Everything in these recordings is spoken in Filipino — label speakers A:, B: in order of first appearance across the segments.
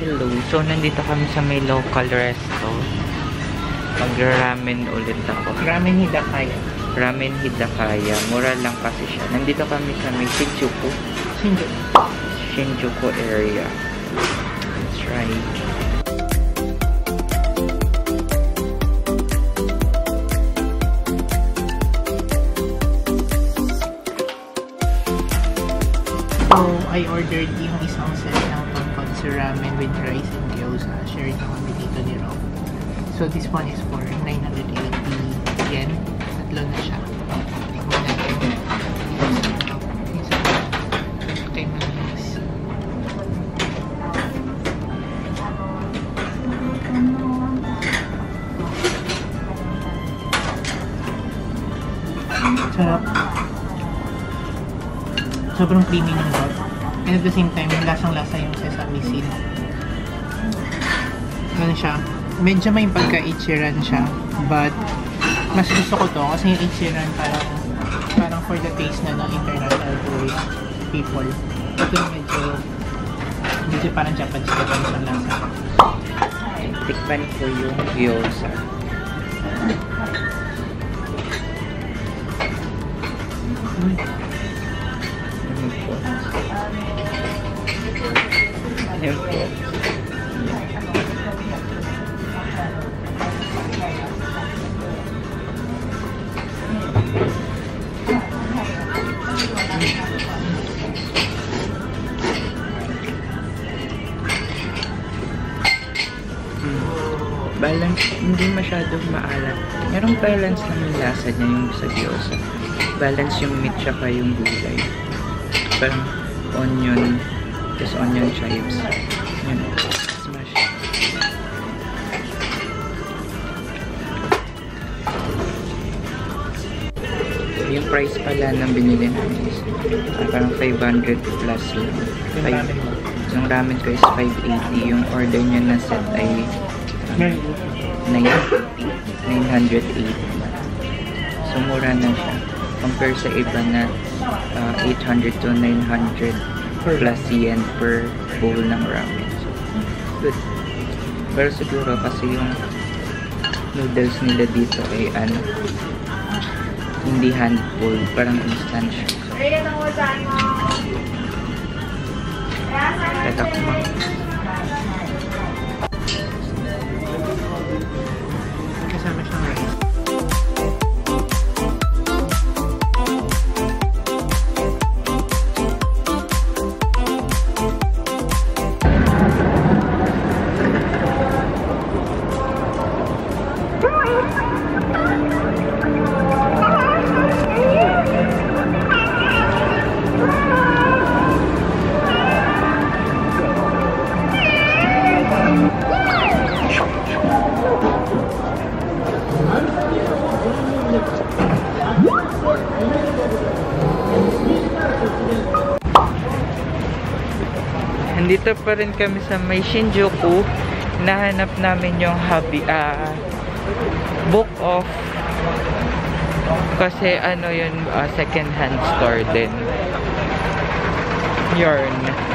A: Hello. So, nandito kami sa may local resto. Mag-ramen ulit ako.
B: Ramen Hidakaya.
A: Ramen Hidakaya. Mura lang kasi siya. Nandito kami sa may Shinjuku. Shinjuku area. Let's try.
B: So, I ordered yung isang set ng tonkotsu ramen with rice and gyoza. Share na kami dito ni Rob. So, this one is for 980 yen. Tatlo na siya. Okay, manis. Sarap. Sobrang creamy ng broth. And at the same time, lasang-lasa yung sesame seed. Ano siya? Medyo may pagka-ichiran siya. But, mas gusto ko to kasi yung ichiran parang for the taste na ng international tourist people. Ito medyo parang Japanese ang lasa.
A: Tikman ko yung gyoza. Ayan po. Balance, hindi masyadong maalat. Merong balance naman lasa niya yung sa gyoza. Balance yung meat tsaka yung gulay. Parang onion, just onion chives. Yan, smash. Yung price pala ng binili namin is parang 500 plus lang. Yung ramen ko is 580. Yung order niya na set ay 980. So, mura na siya. Compare sa iba na 800 to 900 plus yen per bowl ng ramen. So, good. Pero siguro kasi yung noodles nila dito ay hindi hand-pulled. Parang instant siya. So, tatakman.
B: Kasama siyang rice.
A: Nandito pa rin kami sa may Shinjuku. Nahanap namin yung book off kasi ano yun, second hand store din. Yarn.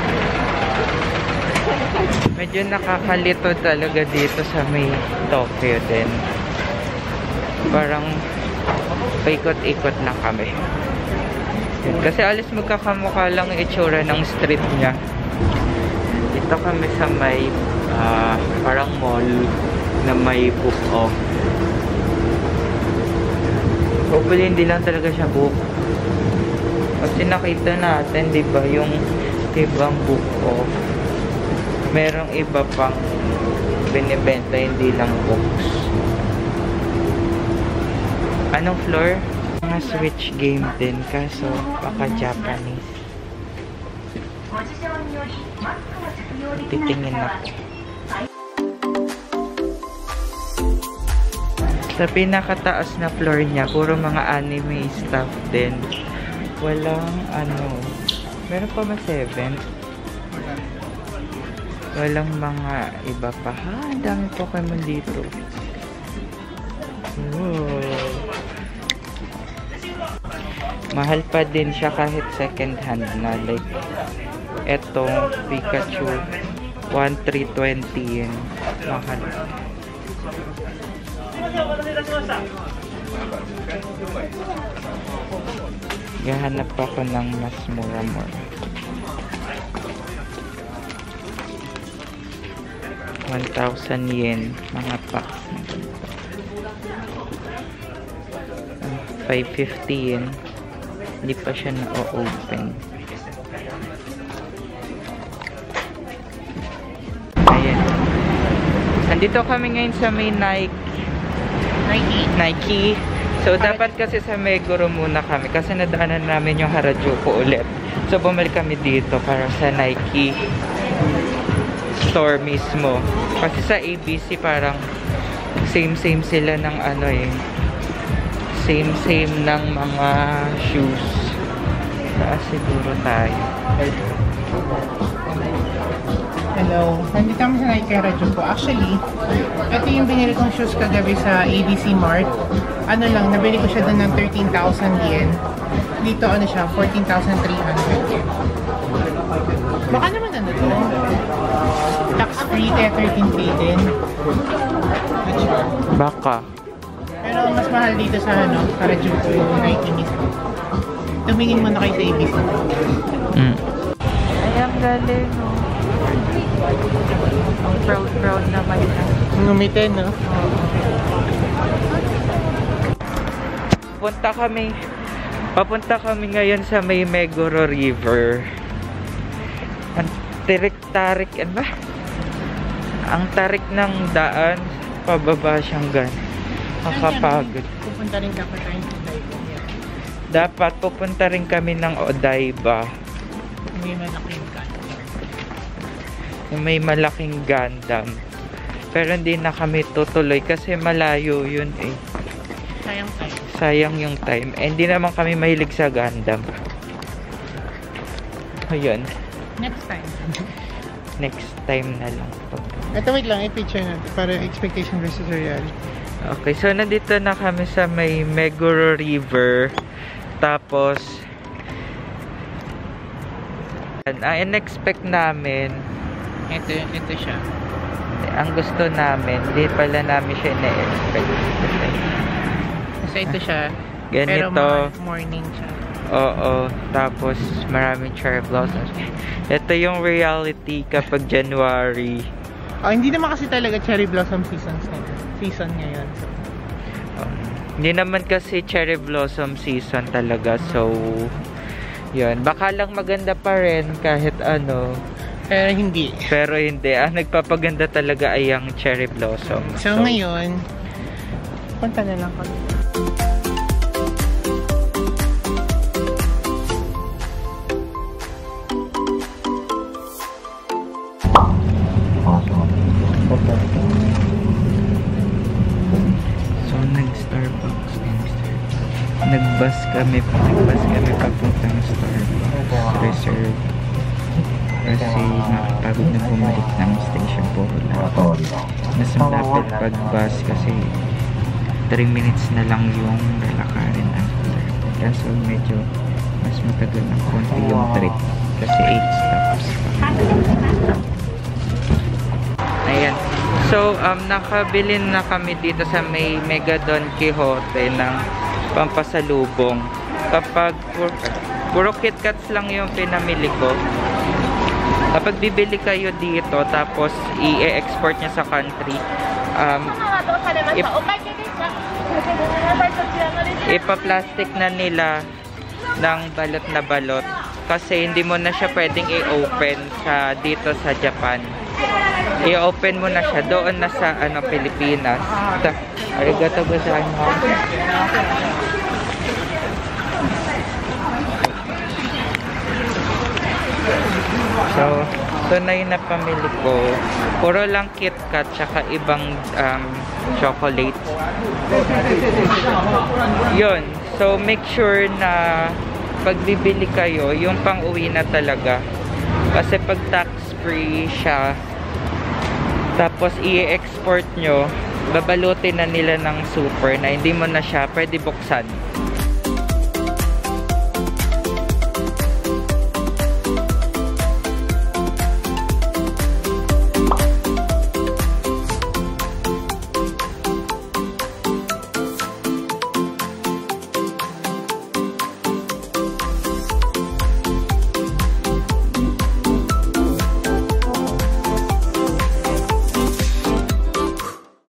A: Medyo nakakalito talaga dito sa may Tokyo din. Parang paikot-ikot na kami. Kasi alis magkakamukha lang yung itsura ng street niya. Dito kami sa may parang mall na may book off. Hopefully hindi lang talaga siya book. Kasi nakita natin, di ba, yung ibang book off. Merong iba pang binibenta, hindi lang books. Anong floor? Mga Switch game din, kaso baka Japanese. Titingin ako. Sa pinakataas na floor niya, puro mga anime stuff din. Walang meron pa ba 7? Walang mga iba pa. Ang dami Pokemon dito. Wow. Mahal pa din siya kahit second hand na. Like, etong Pikachu 1,320 yun. Mahal. Gahanap ako ng mas mura-mura. 1,000 yen mga packs. 550 yen. Hindi pa siya na-open. Ayan. Nandito kami ngayon sa may Nike. So dapat kasi sa Meguro muna kami kasi nadaanan namin yung Harajuku ulit. So bumalik kami dito para sa Nike store mismo. Kasi sa ABC parang same sila ng ano eh. Same ng mga shoes. Taas siguro tayo.
B: Hello. Nandito kami sa Nike Harajuku. Actually, ito yung binili kong shoes kagabi sa ABC Mart. Ano lang, nabili ko siya doon ng 13,000 yen. Dito ano siya, 14,300 yen. Baka naman ano to? Tax-free, kaya 13K din. Not sure.
A: Baka.
B: Pero mas mahal dito sa ano, Harajuku yung Nike mismo. Tumingin mo na kayo sa ABC.
A: Ay, ang galing, no? Ang proud naman na.
B: Ngumitin, no?
A: Papunta kami ngayon sa may Meguro River. Ang tarik, ano ba? Ang tarik ng daan, pababa siyang makapagod.
B: Pupunta rin dapat tayo sa Odaiba.
A: Dapat pupunta rin kami ng Odaiba. May malaking Gundam. Pero hindi na kami tutuloy kasi malayo yun eh. Sayang yung time. Eh, hindi naman kami mahilig sa Gundam. Ayun. Next time na lang to.
B: Ito wait lang, i-picture natin para expectation versus reality.
A: Okay, so nandito na kami sa may Meguro River. Tapos in-expect namin
B: Ito siya.
A: ang gusto namin, di pala namin siya na-expect.
B: Kasi ito siya.
A: Ganito.
B: Pero morning siya.
A: Oo. Tapos maraming cherry blossoms. Ito yung reality kapag January.
B: Hindi naman kasi talaga cherry blossom season ngayon.
A: Hindi naman kasi cherry blossom season talaga. So, yun. Baka lang maganda pa rin kahit ano.
B: Pero hindi.
A: Ang nagpapaganda talaga ay ang cherry blossom.
B: So ngayon, punta na lang kami.
A: So, nag-Starbucks. Nag-bus kami papuntang Starbucks Reserve. Kasi nakapagod na bumalik ng station po. Mas malapit pag-bus kasi 3 minutes na lang yung lalakarin after. Kaso medyo mas matagal ng konti yung trip. Kasi 8 stops. Ayan. So, nakabili na kami dito sa may Mega Don Quijote ng pampasalubong. Kapag puro KitKats lang yung pinamili ko. Kapag bibili kayo dito tapos i-export nyo sa country, ipa-plastic na nila ng balot na balot kasi hindi mo na siya pwedeng i-open dito sa Japan. I-open mo na siya doon na sa Pilipinas. Arigato gozaimasu. So na yung napamili ko. Puro lang KitKat tsaka ibang chocolate. Yun. So make sure na pag bibili kayo, yung pang uwi na talaga. Kasi pag tax-free siya, tapos i-export nyo, babalutin na nila ng super na hindi mo na siya pwede buksan.